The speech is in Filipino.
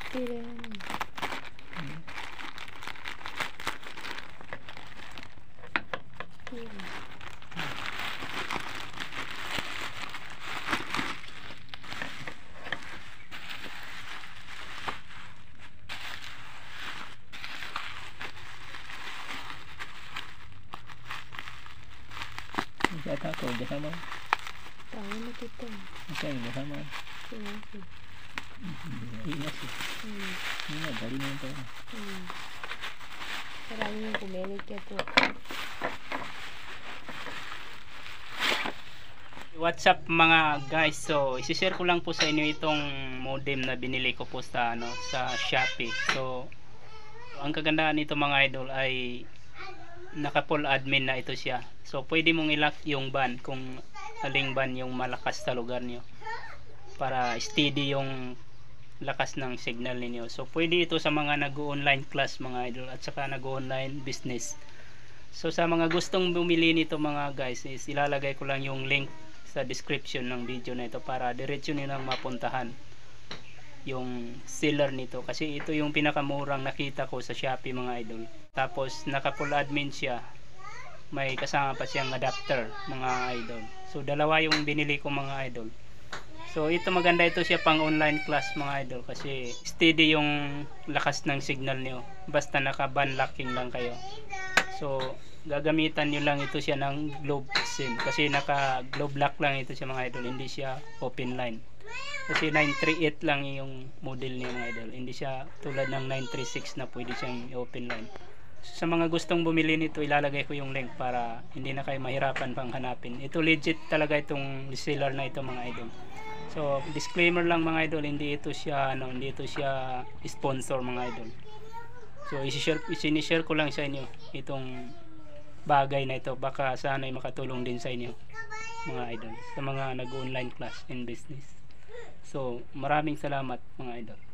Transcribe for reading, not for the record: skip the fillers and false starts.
Jata ko, jasa mo. Tahu na kita. Okay, jasa mo. Sige. Ingat sih. Ingat dari mo ito. Maraming pumilit ka to. What's up mga guys? So, isi-share ko lang po sa inyo itong modem na binili ko po sa sa Shopee. So, ang kagandahan nito mga idol ay naka full admin na ito siya. So, pwede mong i-lock yung ban kung aling ban yung malakas sa lugar nyo para steady yung lakas ng signal ninyo. So, pwede ito sa mga nag-online class mga idol at saka nag-online business. So, sa mga gustong bumili nito mga guys, is ilalagay ko lang yung link sa description ng video na ito para diretso nyo nang mapuntahan yung seller nito, kasi ito yung pinakamurang nakita ko sa Shopee mga idol. Tapos naka full admin siya, may kasama pa siyang adapter mga idol. So dalawa yung binili ko mga idol. So ito maganda ito siya pang online class mga idol, kasi steady yung lakas ng signal niyo basta naka ban locking lang kayo. So gagamitan nyo lang ito siya ng globe SIM, kasi naka globe lock lang ito siya mga idol, hindi siya open line. Kasi 938 lang yung model niya mga idol, hindi siya tulad ng 936 na pwede siyang open line. Sa mga gustong bumili nito, ilalagay ko yung link para hindi na kayo mahirapan pang hanapin. Ito legit talaga itong seller na ito mga idol. So disclaimer lang mga idol, hindi ito siya sponsor mga idol. So i-share ko lang sa inyo itong bagay na ito, baka sana'y makatulong din sa inyo mga idol, sa mga nag-online class in business. So maraming salamat mga idol.